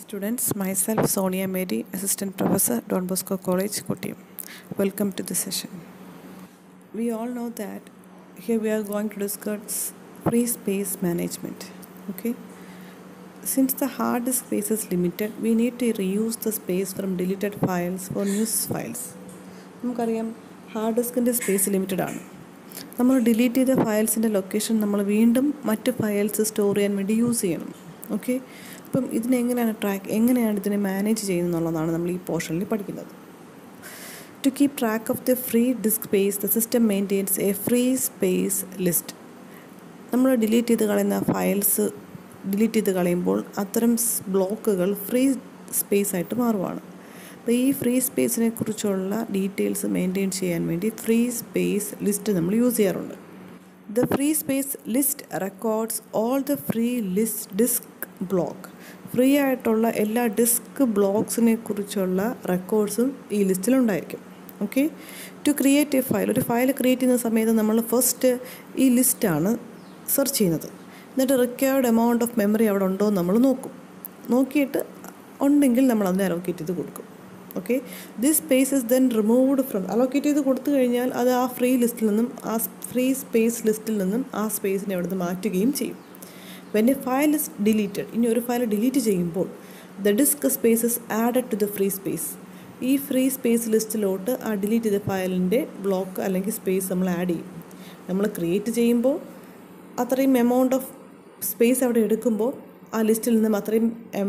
Students, myself Sonia Mary, Assistant Professor, Don Bosco College, Kottayam. Welcome to the session. We all know that here we are going to discuss free space management. Okay. Since the hard disk space is limited, we need to reuse the space from deleted files for new files. നമുക്കറിയാം hard ഡിസ്കിൻ്റെ space limited ആണ്. നമ്മൾ delete ചെയ്ത ഫയൽസിൻ്റെ location നമ്മൾ വീണ്ടും മറ്റ് files store ചെയ്യാൻ വേണ്ടി യൂസ് ചെയ്യണം. ഓക്കെ, അപ്പം എങ്ങനെയാണ് ഇതിനെ മാനേജ് ചെയ്യുന്നത് എന്നുള്ളതാണ് നമ്മൾ ഈ പോർഷനിൽ പഠിക്കുന്നത്. To keep track of the free disk space the system maintains a free space list. നമ്മൾ ഡിലീറ്റ് ചെയ്ത് കളയുന്ന ഫയൽസ് ഡിലീറ്റ് ചെയ്ത് കളയുമ്പോൾ അത്തരം ബ്ലോക്കുകൾ ഫ്രീ സ്പേസ് ആയിട്ട് മാറുവാണ്. അപ്പോൾ ഈ ഫ്രീ സ്പേസിനെ കുറിച്ചുള്ള ഡീറ്റെയിൽസ് മെയിൻറ്റെയിൻ ചെയ്യാൻ വേണ്ടി ഫ്രീ സ്പേസ് ലിസ്റ്റ് നമ്മൾ യൂസ് ചെയ്യാറുണ്ട്. The free space list records all the free disk block. Free ആയിട്ടുള്ള എല്ലാ ഡിസ്ക് ബ്ലോക്സിനെ കുറിച്ചുള്ള റെക്കോർഡ്സും ഈ ലിസ്റ്റിലുണ്ടായിരിക്കും. Okay, to create a file, ഒരു ഫയൽ ക്രിയേറ്റ് ചെയ്യുന്ന സമയത്ത് നമ്മൾ ഫസ്റ്റ് ഈ ലിസ്റ്റാണ് സെർച്ച് ചെയ്യുന്നത്. എന്നിട്ട് റിക്വയർഡ് എമൗണ്ട് ഓഫ് മെമ്മറി അവിടെ ഉണ്ടോ എന്ന് നമ്മൾ നോക്കിയിട്ട് ഉണ്ടെങ്കിൽ നമ്മൾ അതിനെ അലോക്കേറ്റ് ചെയ്ത് കൊടുക്കും. Okay, this space is then removed from, allocate ചെയ്ത് കൊടുത്തു കഴിഞ്ഞാൽ അത് ആ ഫ്രീ ലിസ്റ്റിൽ നിന്നും ആ ഫ്രീ സ്പേസ് ലിസ്റ്റിൽ നിന്നും ആ സ്പേസിനെ അവിടെ നിന്ന് മാറ്റുകയും ചെയ്യും. When a file is deleted, ഇനി ഒരു ഫയൽ ഡിലീറ്റ് ചെയ്യുമ്പോൾ the disk space is added to the free space. ഈ ഫ്രീ സ്പേസ് ലിസ്റ്റിലോട്ട് ആ ഡിലീറ്റ് ചെയ്ത ഫയലിൻ്റെ ബ്ലോക്ക് അല്ലെങ്കിൽ സ്പേസ് നമ്മൾ ആഡ് ചെയ്യും. നമ്മൾ ക്രിയേറ്റ് ചെയ്യുമ്പോൾ അത്രയും എമൗണ്ട് ഓഫ് സ്പേസ് അവിടെ എടുക്കുമ്പോൾ ആ ലിസ്റ്റിൽ നിന്നും അത്രയും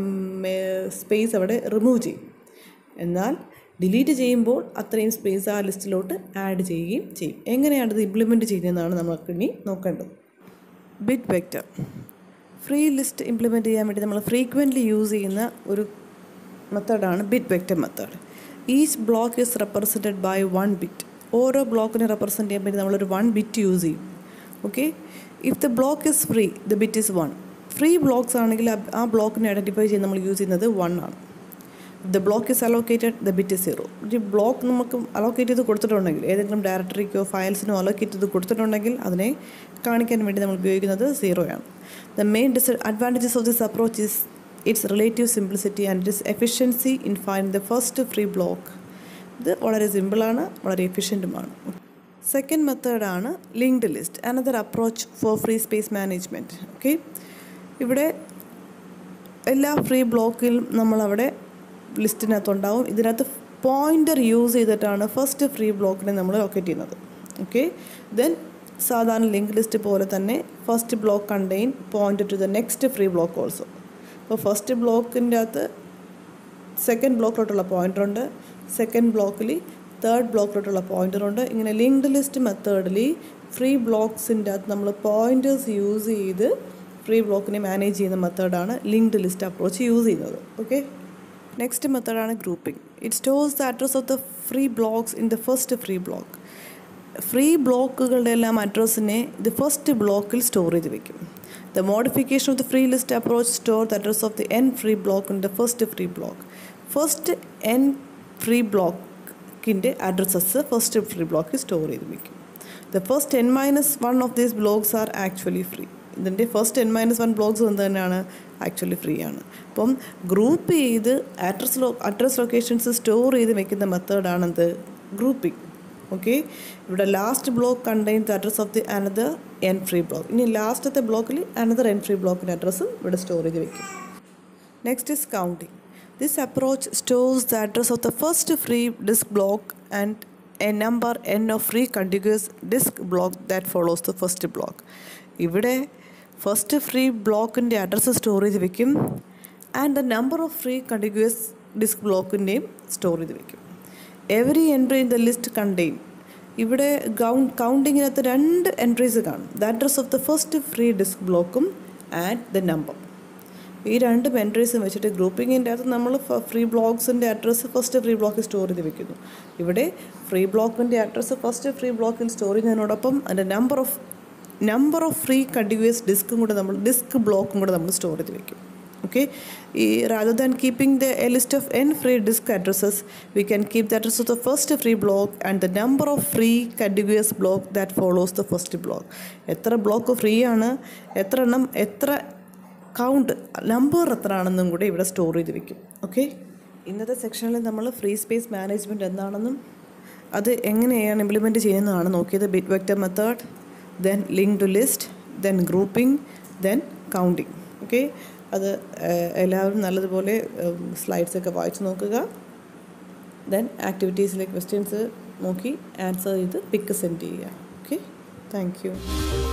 സ്പേസ് അവിടെ റിമൂവ് ചെയ്യും. എന്നാൽ ഡിലീറ്റ് ചെയ്യുമ്പോൾ അത്രയും സ്പേസ് ആ ലിസ്റ്റിലോട്ട് ആഡ് ചെയ്യുകയും ചെയ്യും. എങ്ങനെയാണ് ഇത് ഇംപ്ലിമെൻറ്റ് ചെയ്യുന്നതെന്നാണ് നമുക്ക് ഇനി നോക്കേണ്ടത്. Bit vector. Free list implement ചെയ്യാൻ വേണ്ടി നമ്മൾ ഫ്രീക്വൻ്റ്ലി യൂസ് ചെയ്യുന്ന ഒരു മെത്തേഡാണ് bit vector method. Each block is represented by 1 bit. ഓരോ ബ്ലോക്കിനെ റെപ്രസെൻറ്റ് ചെയ്യാൻ വേണ്ടി നമ്മളൊരു 1 ബിറ്റ് യൂസ് ചെയ്യും. Okay, if the block is free the bit is 1. Free blocks ആണെങ്കിൽ ആ ബ്ലോക്കിനെ ഐഡൻറ്റിഫൈ ചെയ്ത് നമ്മൾ യൂസ് ചെയ്യുന്നത് 1 ആണ്. The block is allocated the bit is 0. ഒരു ബ്ലോക്ക് നമുക്ക് അലോക്കേറ്റ് ചെയ്ത് കൊടുത്തിട്ടുണ്ടെങ്കിൽ, ഏതെങ്കിലും ഡയറക്ടറിക്കോ ഫയൽസിനോ അലോക്കേറ്റ് ചെയ്ത് കൊടുത്തിട്ടുണ്ടെങ്കിൽ അതിനെ കാണിക്കാൻ വേണ്ടി നമ്മൾ ഉപയോഗിക്കുന്നത് 0 ആണ്. The main advantages of this approach is its relative simplicity and its efficiency in find the first free block. ഇത് വളരെ സിമ്പിളാണ്, വളരെ എഫിഷ്യൻറ്റുമാണ്. സെക്കൻഡ് മെത്തേഡാണ് linked list, another approach for free space management. Okay, ഇവിടെ എല്ലാ ഫ്രീ ബ്ലോക്കിലും നമ്മളവിടെ ലിസ്റ്റിനകത്തുണ്ടാവും. ഇതിനകത്ത് പോയിൻ്റർ യൂസ് ചെയ്തിട്ടാണ് ഫസ്റ്റ് ഫ്രീ ബ്ലോക്കിനെ നമ്മൾ ലൊക്കേറ്റ് ചെയ്യുന്നത്. ഓക്കെ, ദെൻ സാധാരണ ലിങ്ക് ലിസ്റ്റ് പോലെ തന്നെ first block contain point to the next free block also. അപ്പോൾ ഫസ്റ്റ് ബ്ലോക്കിൻ്റെ അകത്ത് സെക്കൻഡ് ബ്ലോക്കിലോട്ടുള്ള പോയിൻ്ററുണ്ട്, സെക്കൻഡ് ബ്ലോക്കിൽ തേർഡ് ബ്ലോക്കിലോട്ടുള്ള പോയിൻ്ററുണ്ട്. ഇങ്ങനെ ലിങ്ക്ഡ് ലിസ്റ്റ് മെത്തേഡിൽ ഫ്രീ ബ്ലോക്സിൻ്റെ അകത്ത് നമ്മൾ പോയിൻ്റേഴ്സ് യൂസ് ചെയ്ത് ഫ്രീ ബ്ലോക്കിനെ മാനേജ് ചെയ്യുന്ന മെത്തേഡാണ് ലിങ്ക്ഡ് ലിസ്റ്റ് അപ്രോച്ച് യൂസ് ചെയ്യുന്നത്. ഓക്കെ, നെക്സ്റ്റ് മെത്തേഡാണ് grouping. It stores the address of the free blocks in the first free block. Free ബ്ലോക്കുകളുടെ എല്ലാം അഡ്രസ്സിനെ ഇത് ഫസ്റ്റ് ബ്ലോക്കിൽ സ്റ്റോർ ചെയ്ത് വെക്കും. The modification of the free list approach store the address of the n free block in the first free block. First n free ബ്ലോക്കിൻ്റെ addresses first free ബ്ലോക്കിൽ store ചെയ്ത് വെക്കും. The first n-1 of these blocks are actually free. ഇതിൻ്റെ first n-1 blocks എന്ത് തന്നെയാണ്, actually free ആണ്. അപ്പം group ചെയ്ത് അഡ്രസ് ലൊക്കേഷൻസ് സ്റ്റോർ ചെയ്ത് വെക്കുന്ന മെത്തേഡാണെന്ത്, ഗ്രൂപ്പിംഗ്. ഓക്കെ, ഇവിടെ last block contains the address of the another n free block. ഇനി ലാസ്റ്റത്തെ ബ്ലോക്കിൽ അനദർ എൻ ഫ്രീ ബ്ലോക്കിൻ്റെ അഡ്രസ്സും ഇവിടെ സ്റ്റോർ ചെയ്ത് വെക്കും. Next is counting. This approach stores the address of the first free disk block and a number n of free continuous disk block that follows the first block. ഇവിടെ first free ബ്ലോക്കിൻ്റെ address store ചെയ്ത് വെക്കും and the number of free continuous disk ബ്ലോക്കിൻ്റെയും store ചെയ്ത് വെക്കും. Every entry in the list contain, ഇവിടെ കൗണ്ടിങ്ങിനകത്ത് 2 entries കാണും. The address of the first free disk ബ്ലോക്കും ആൻഡ് ദ നമ്പർ. ഈ 2 എൻട്രീസും വെച്ചിട്ട് ഗ്രൂപ്പിങ്ങിൻ്റെ അകത്ത് നമ്മൾ ഫ്രീ ബ്ലോക്സിൻ്റെ അഡ്രസ്സ് ഫസ്റ്റ് ഫ്രീ ബ്ലോക്കിൽ സ്റ്റോർ ചെയ്ത് വെക്കുന്നു. ഇവിടെ ഫ്രീ ബ്ലോക്കിൻ്റെ അഡ്രസ്സ് ഫസ്റ്റ് ഫ്രീ ബ്ലോക്കിൽ സ്റ്റോർ ചെയ്യുന്നതിനോടൊപ്പം അതിൻ്റെ number of free continuous disk ബ്ലോക്കും കൂടെ നമ്മൾ സ്റ്റോർ ചെയ്ത് വെക്കും. ഓക്കെ, ഈ rather than keeping a list of n free disk addresses, we can keep the address of the first free block and the number of free contiguous block that follows the first block. എത്ര block free ആണ്, എത്ര count number എത്ര ആണെന്നും കൂടെ ഇവിടെ store ചെയ്ത് വെക്കും. Okay, ഇന്നത്തെ സെക്ഷനിൽ നമ്മൾ ഫ്രീ സ്പേസ് മാനേജ്മെൻറ്റ് എന്താണെന്നും അത് എങ്ങനെയാണ് ഇംപ്ലിമെൻറ്റ് ചെയ്യുന്നതാണ് നോക്കിയത്. Bit vector method, then link to list, then grouping, then counting. Okay, അത് എല്ലാവരും നല്ലതുപോലെ സ്ലൈഡ്സൊക്കെ വായിച്ച് നോക്കുക. ദെൻ ആക്ടിവിറ്റീസിലെ ക്വസ്റ്റ്യൻസ് നോക്കി ആൻസർ ചെയ്ത് പിക്ക് സെൻഡ് ചെയ്യുക. Okay, thank U.